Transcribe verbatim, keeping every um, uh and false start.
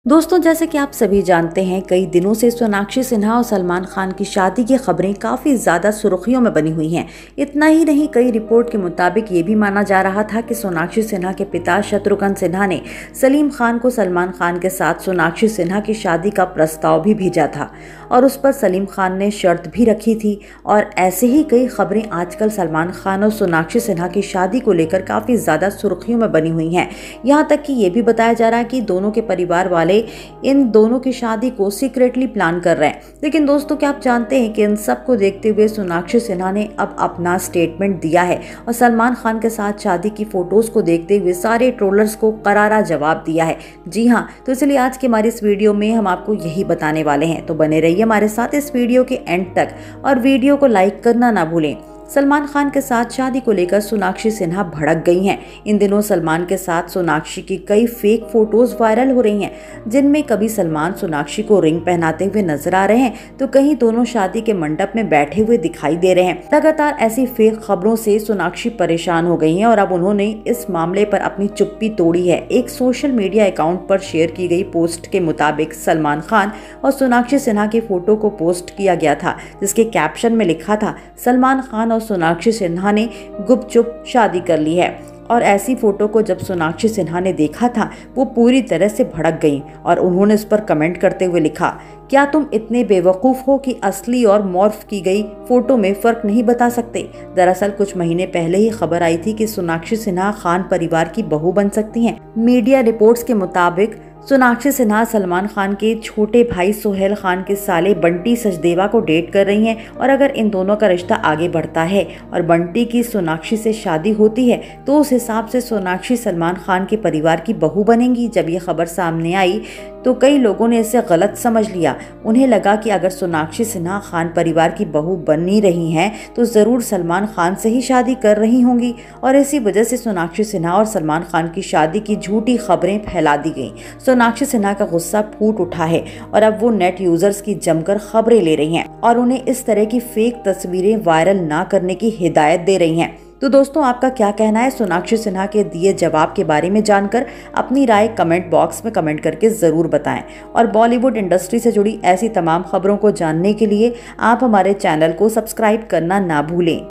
दोस्तों, जैसे कि आप सभी जानते हैं, कई दिनों से सोनाक्षी सिन्हा और सलमान खान की शादी की खबरें काफी ज्यादा सुर्खियों में बनी हुई हैं। इतना ही नहीं, कई रिपोर्ट के मुताबिक ये भी माना जा रहा था कि सोनाक्षी सिन्हा के पिता शत्रुघ्न सिन्हा ने सलीम खान को सलमान खान के साथ सोनाक्षी सिन्हा की शादी का प्रस्ताव भी भेजा था और उस पर सलीम खान ने शर्त भी रखी थी। और ऐसे ही कई खबरें आजकल सलमान खान और सोनाक्षी सिन्हा की शादी को लेकर काफी ज्यादा सुर्खियों में बनी हुई हैं। यहाँ तक कि ये भी बताया जा रहा है कि दोनों के परिवार वाले इन दोनों की शादी को सीक्रेटली प्लान कर रहे हैं। लेकिन दोस्तों, क्या आप जानते हैं कि इन सब को देखते हुए सोनाक्षी सिन्हा ने अब अपना स्टेटमेंट दिया है और सलमान खान के साथ शादी की फोटोज को देखते हुए सारे ट्रोलर्स को करारा जवाब दिया है। जी हाँ, तो इसलिए आज की हमारी इस वीडियो में हम आपको यही बताने वाले हैं। तो बने रहिए हमारे साथ इस वीडियो के एंड तक और वीडियो को लाइक करना ना भूलें। सलमान खान के साथ शादी को लेकर सोनाक्षी सिन्हा भड़क गई हैं। इन दिनों सलमान के साथ सोनाक्षी की कई फेक फोटोज वायरल हो रही हैं, जिनमें कभी सलमान सोनाक्षी को रिंग पहनाते हुए नजर आ रहे हैं तो कहीं दोनों शादी के मंडप में बैठे हुए दिखाई दे रहे हैं। लगातार ऐसी फेक खबरों से सोनाक्षी परेशान हो गई हैं और अब उन्होंने इस मामले पर अपनी चुप्पी तोड़ी है। एक सोशल मीडिया अकाउंट पर शेयर की गई पोस्ट के मुताबिक सलमान खान और सोनाक्षी सिन्हा की फोटो को पोस्ट किया गया था, जिसके कैप्शन में लिखा था, सलमान खान और सोनाक्षी सिन्हा ने गुपचुप शादी कर ली है। और ऐसी फोटो को जब सोनाक्षी सिन्हा ने देखा था, वो पूरी तरह से भड़क गईं और उन्होंने उस पर कमेंट करते हुए लिखा, क्या तुम इतने बेवकूफ हो कि असली और मॉर्फ की गई फोटो में फर्क नहीं बता सकते। दरअसल कुछ महीने पहले ही खबर आई थी कि सोनाक्षी सिन्हा खान परिवार की बहू बन सकती हैं। मीडिया रिपोर्ट्स के मुताबिक सोनाक्षी सिन्हा सलमान खान के छोटे भाई सोहेल खान के साले बंटी सचदेवा को डेट कर रही हैं और अगर इन दोनों का रिश्ता आगे बढ़ता है और बंटी की सोनाक्षी से शादी होती है तो उस हिसाब से सोनाक्षी सलमान खान के परिवार की बहू बनेंगी। जब ये खबर सामने आई तो कई लोगों ने इसे गलत समझ लिया। उन्हें लगा कि अगर सोनाक्षी सिन्हा खान परिवार की बहू बन ही रही हैं तो जरूर सलमान खान से ही शादी कर रही होंगी और इसी वजह से सोनाक्षी सिन्हा और सलमान खान की शादी की झूठी खबरें फैला दी गईं। सोनाक्षी सिन्हा का गुस्सा फूट उठा है और अब वो नेट यूजर्स की जमकर खबरें ले रही हैं और उन्हें इस तरह की फेक तस्वीरें वायरल ना करने की हिदायत दे रही हैं। तो दोस्तों, आपका क्या कहना है सोनाक्षी सिन्हा के दिए जवाब के बारे में जानकर? अपनी राय कमेंट बॉक्स में कमेंट करके जरूर बताएं और बॉलीवुड इंडस्ट्री से जुड़ी ऐसी तमाम खबरों को जानने के लिए आप हमारे चैनल को सब्सक्राइब करना ना भूलें।